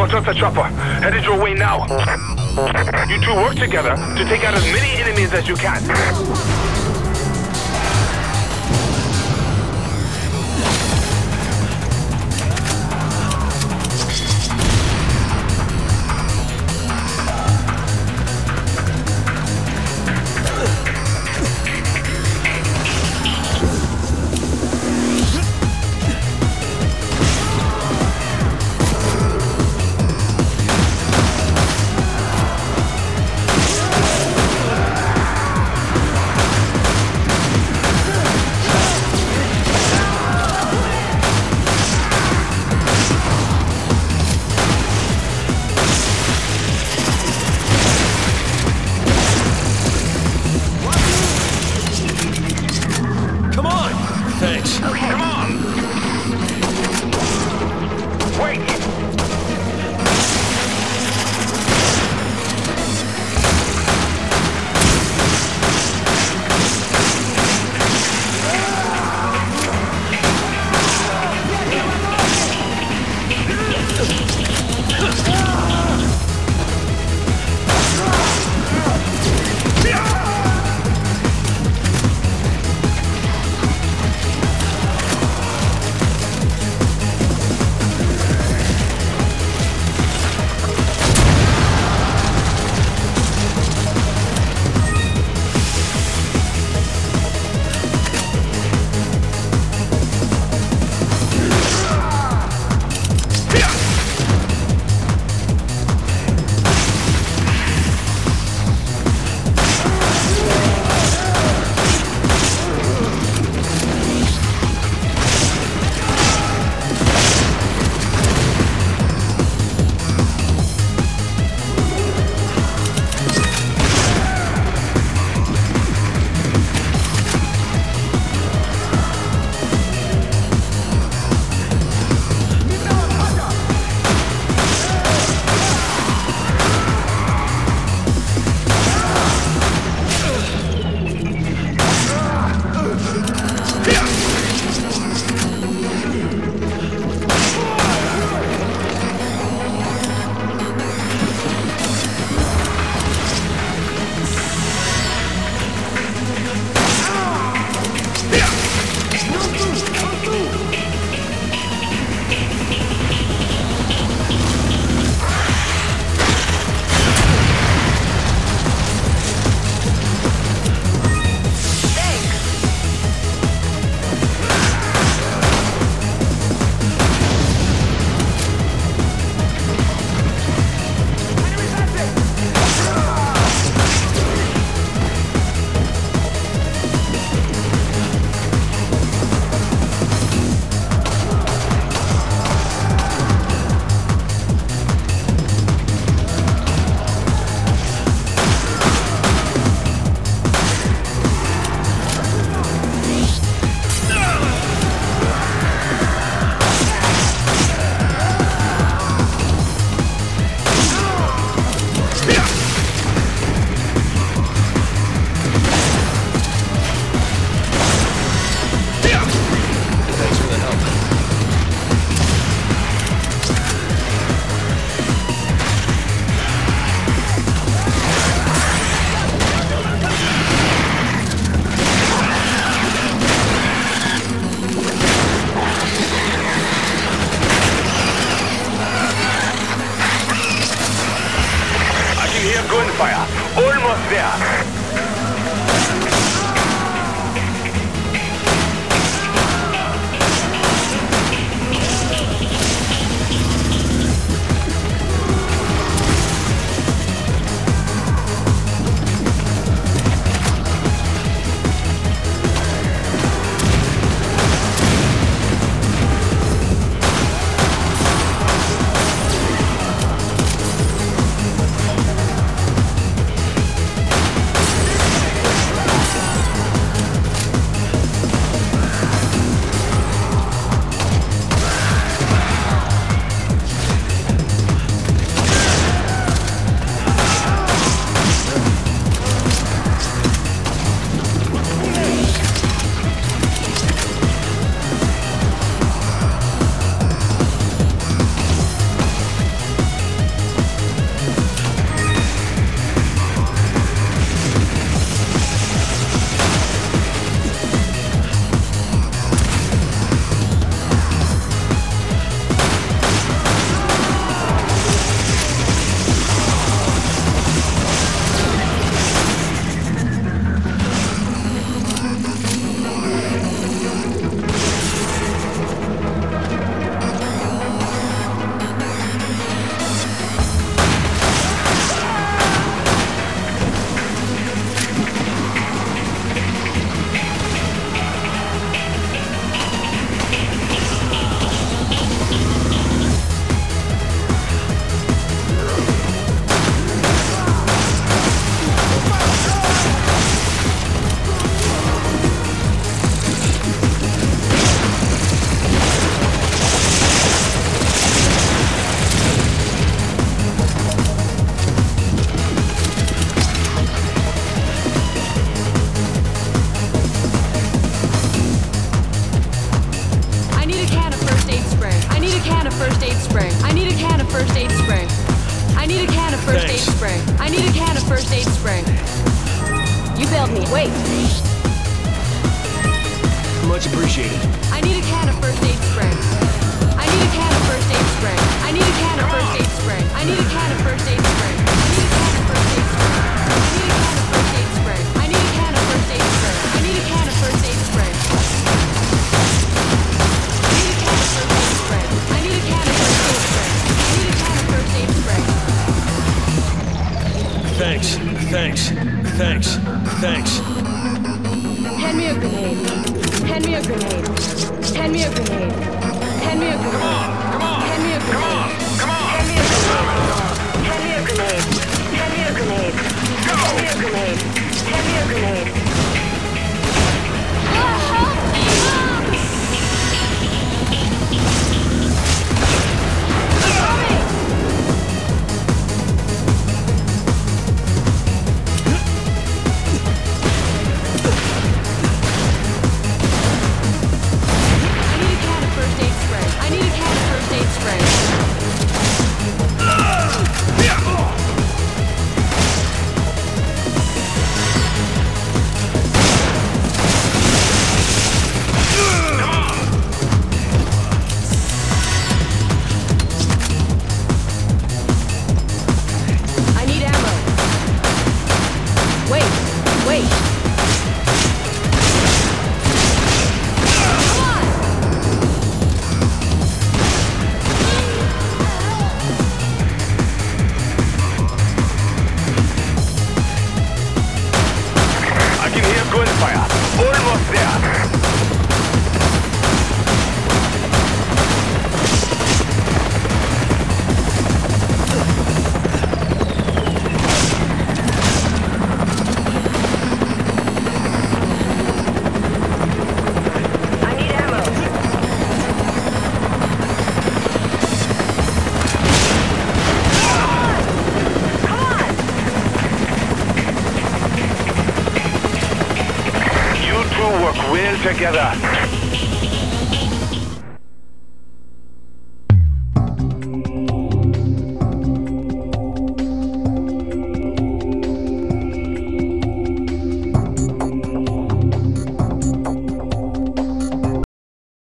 Brought up the chopper. Headed your way now. You two work together to take out as many enemies as you can. first aid spray. I need a can of first aid spray. I need a can of first aid spray. I need a can of first aid spray. You bailed me. Wait. Much appreciated. I need a can of first aid spray. I need a can of first aid spray. I need a can of first aid spray. I need a can of first aid spray. I need a can of first aid spray. I need a can of first aid spray. I need a can of first aid spray. I need a can of first aid spray. I need a can of first aid spray. Thanks. Hand me a grenade. Hand me a grenade. Hand me a grenade. Hand me a grenade. Come on! Hand me a grenade. Hand me a grenade. Hand me a grenade. Hand me a grenade. Hand me a grenade. Hand me a grenade. I need a can of first aid spray. I need ammo. Wait. Gunfire. Almost there. I need ammo. Come on! You two work well together.